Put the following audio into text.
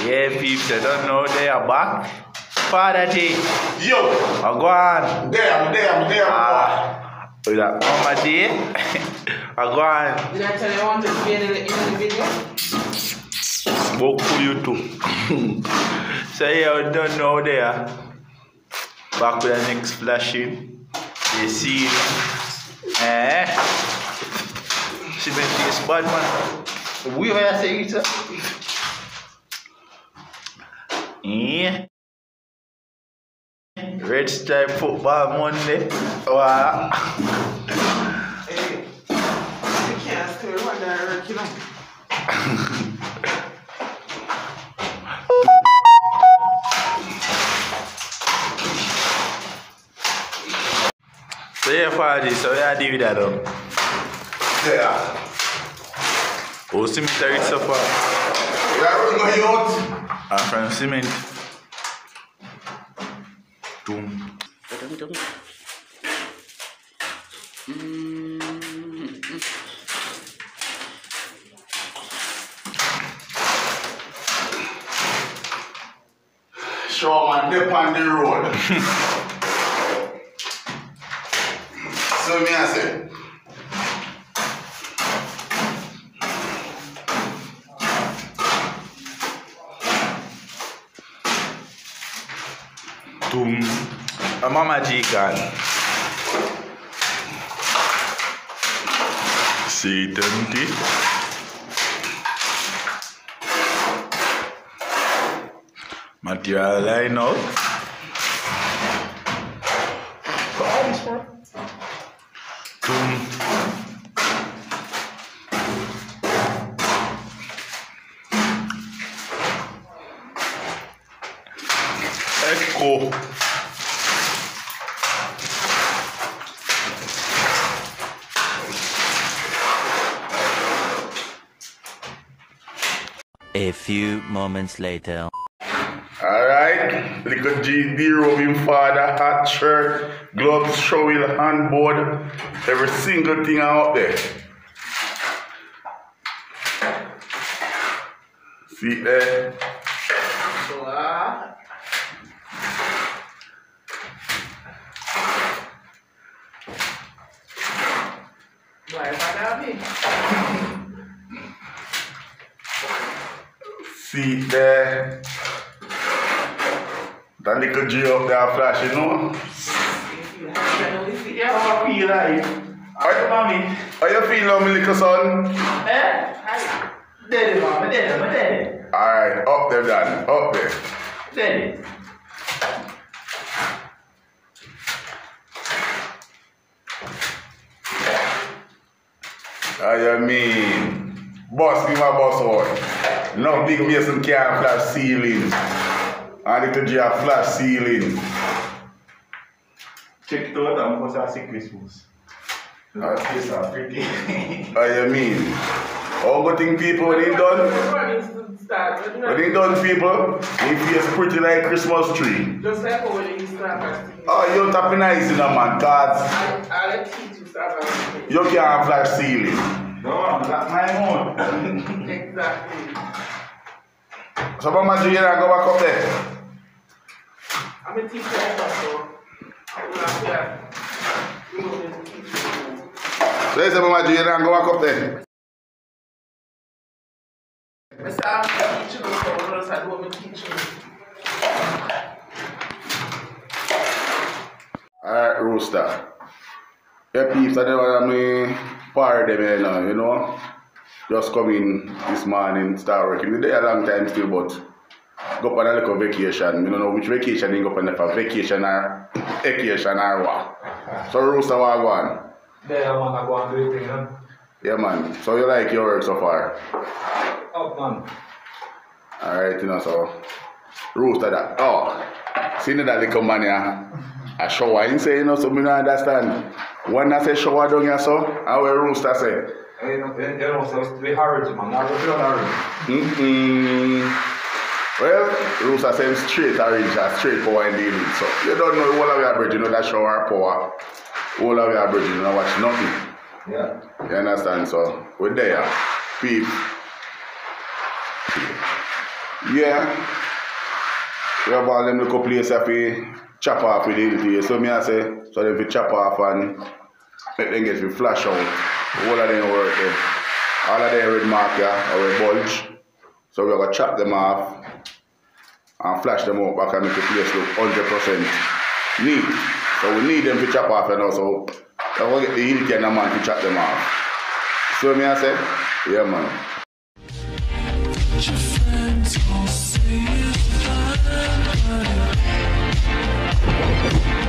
Yeah, peeps, I don't know they are back. Father G. Yo! I go on. I'm there. With that Mama G. I go on. Did I tell you I wanted to be in the video? Spoke for you too. So yeah, I don't know they are. Back with the next flashing. You see she been this bad man. We were saying it. Yeah. Red Stripe Football Monday. Wow. Hey, I can't stay one day, you know. So yeah, Father, so yeah, do that though. Yeah. Oh, cemetery so far. Yeah, we're going out. I'm from cement. Doom. Show man, dip on the road. So me I say. Doom. A Mama G can. C20. Material line out. Doom. Echo. A few moments later. Alright, little GD rubbing father, hat shirt, gloves, shovel, handboard, every single thing out there. See there? So, why Father me? See there? That little G up there flash, you know? How you feel like? How you feel now, my little son? Daddy, mama, daddy. Alright, up there, Dan. Up there. Daddy. How you mean? Boss me my boss out. No big Mason can't flash ceiling. And little G a flash ceiling. Check it out and post a secret Christmas. Face are pretty. How you mean? How good thing people when they done? When they done people, they face pretty like Christmas tree. Just like when you start. Oh, you tapping nice in a man, cause I'll teach you start. you can't flash ceiling. No, that's my own. Exactly. So Mama G, you go back up there. I'm a teacher, so I will have to teach you. So you say Mama G, you go back up there. I said I'm teaching you, so what else I do want to teach you? Alright, Rooster. Yeah, peeps, I never me party them here now, you know. Just come in this morning, start working. We're there a long time still, but go on a little vacation. You don't know which vacation you go on, if a vacation or vacation or what. So Rooster, what go on? There, man, I go and do it, man. Yeah, man. So you like your work so far? Up, man. Alright, you know, so Rooster that. Oh, see that little man here? A shower, you say, you know, so me don't understand. When I say shower down here, so, how will Rooster say? You know, so we hurry, man. Now we don't hurry. Well, Rooster says straight orange, straight power in dealing. So, you don't know all of your bridge, you know that shower power. All of your bridge, you know, watch nothing. Yeah. You understand? So, we're there. Peep. Yeah. We have all them little place if we chop off with the hilty. So me I say, so them we chop off and let them get we flash out. All of them work there. All of them red mark here, or bulge. So we're gonna chop them off and flash them out back and make the place look 100% neat. So we need them to chop off and also we're gonna get the hilty and the man to chop them off. So me I say, yeah man. Your friends all say it's fine, but